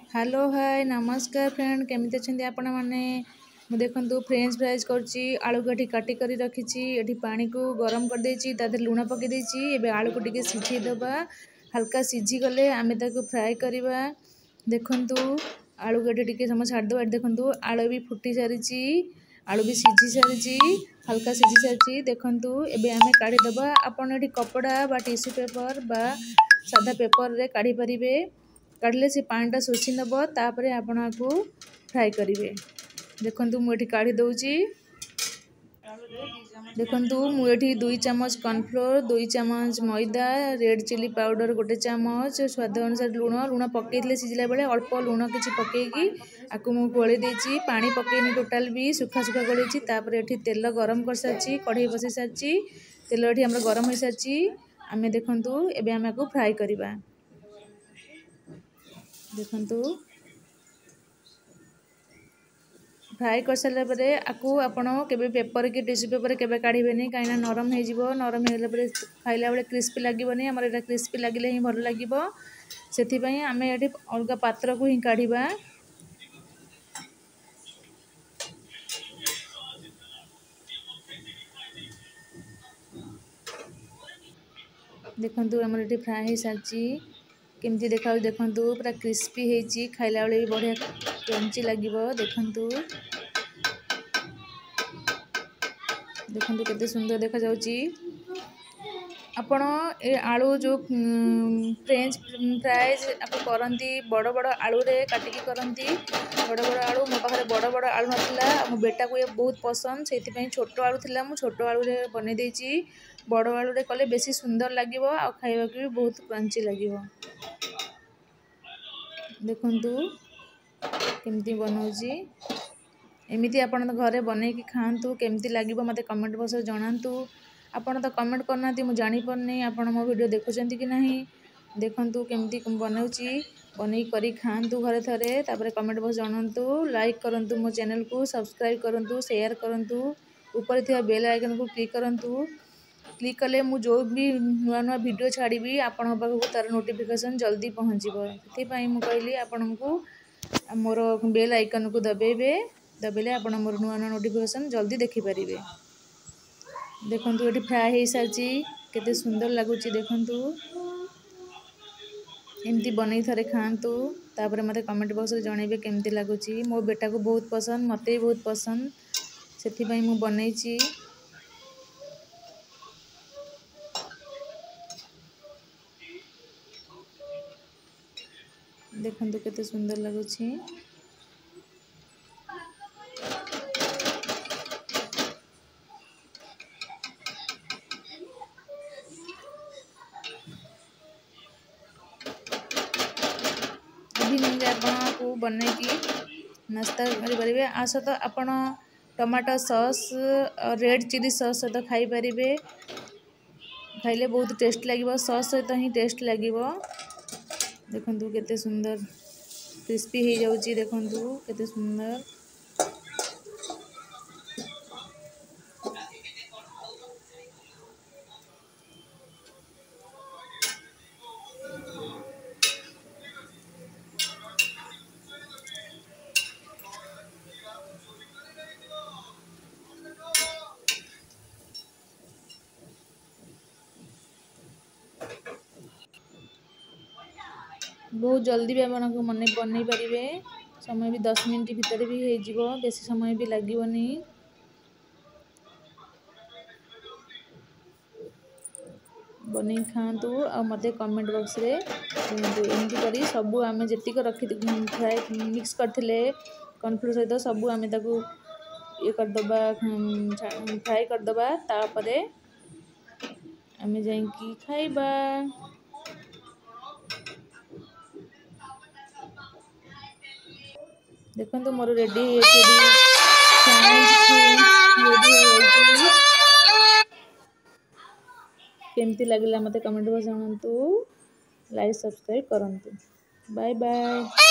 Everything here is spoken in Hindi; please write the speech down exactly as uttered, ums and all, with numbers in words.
हेलो हाय नमस्कार फ्रेंड केमिति अछंती आपण माने मु देखंतु फ्रेंच फ्राइज करछि आलू को एठी काटी करी रखिछि एठी पानी को गरम कर देछि तादे लूण पके देछि एबे आलू को टिके सिझी दबा हल्का सिझी गले आमे ताको फ्राई करबा देखंतु आलू को एठी टिके समय छाड़ दबा देखंतु आलू भी फुटी सारिछि आलू भी सिझी सारिछि हल्का सिझी सारिछि देखंतु एबे आमे काढी दबा आपण एठी कपड़ा बा टिश्यू पेपर बा सादा पेपर रे काढी परिबे काढ़ले से पानीटा शोषी नब तापर आपण को फ्राए करेंगे देखंतु मुझे काढ़ी दौची देखंतु मुझे दुई चम्मच कॉर्नफ्लोर दुई चम्मच मैदा रेड चिली पाउडर गोटे चम्मच स्वाद अनुसार लुण लुण पकईले सिझिला बेले अल्प लुण किसी पकईकी आपको मुझे गोली देती पानी पकईनी टोटाल भी सुखा सुखा गोलेछि तापर एठी तेल गरम कर सारी कढ़ई बसई सारी तेल ये आम गरम हो सारी आम देखंतु एबे आम को फ्राए करवा देखंतु फ्राए कर सारा परे आपको आपण केबे पेपर कि टिश्यू पेपर केबे काढ़ीबेनी कहीं नरम हो नरम हो खाइला बेले क्रिस्पी लगेनि आमर एटा क्रिस्पी लगे ही भल लगे से आम ये अलग पात्र को ही काढ़ा देखंतु आमर ये फ्राए हो सारी केमती देखा देखंतु पूरा क्रिस्पी होती खाइला बेले भी बढ़िया क्रंची लगे देखंतु देखंतु केते सुंदर देखा जाउची आपण ए आलू जो फ्रेंच फ्राइज आप करती बड़ बड़ आलू रे काटिकी करती बड़ बड़ आलू मो पाखे बड़ बड़ आलू नाला मो बेटा को ये बहुत पसंद से छोट आलू थिला मु छोट आलू रे बने देछि बड़ आलू रे कले बेसी सुंदर लागिवो आ खाइबा भी बहुत क्रंची लागिवो देखंतु केमती बनाउची एमती आपण घरे बनईकी खातु केमती लगे मत कमेंट बॉक्स जनातु आपण तो कमेंट करना मुझे जानीपारनी आपण मो वीडियो देखुं कि नहीं देखंतु केमती बनाऊँगी बनई करी खातु घरे थरे तापर कमेंट बॉक्स जनातु लाइक करंतु मो चैनल को सब्सक्राइब करंतु शेयर करंतु ऊपर थिया बेल आइकन को क्लिक करंतु क्लिक कले मु जो भी नुआ नुआ वीडियो छाड़ी आपण पाखक तार नोटिफिकेशन जल्दी पहुँचब से मुझे कहली आपण को मोर बेल आइकन को दबेबे दबेले आप मोर नुआ नुआ नोटिफिकेशन जल्दी देखिपारे देखंतु ये फ्राए हो सारी केते सुंदर लगुच देखंतु एमती बनई थरे खातु तापर मते कमेंट बॉक्स रे जणेबे केमती लगुच मो बेटा को बहुत पसंद मते भी बहुत पसंद से मु बनईची देखंतु केते सुंदर लगुच इवनिंग आपको बनईकी नाश्ता करें आ सहित आपण टमाटो सॉस और रेड चिली सॉस सहित खाई पारे खाइले बहुत टेस्ट लगे सॉस सहित ही टेस्ट लगे देखंतु केते सुंदर क्रिस्पी हो जाउची देखंतु केते सुंदर बहुत जल्दी भी आपको मन बनई पारे समय भी दस मिनट भितर भी हो बेसी समय भी लगनी बन खातु आ मते कमेंट बॉक्स रे एमती करी सबू आम जी रखी फ्राए मिक्स करते कॉर्नफ्लोर सहित सबू आम ये करदबा फ्राए करदबा तापरे आम जाइकी खाइबा देखो मोर रेडी केमती लगे मत कमेंट बॉक्स जानतु लाइक सब्सक्राइब करंतु बाय बाय।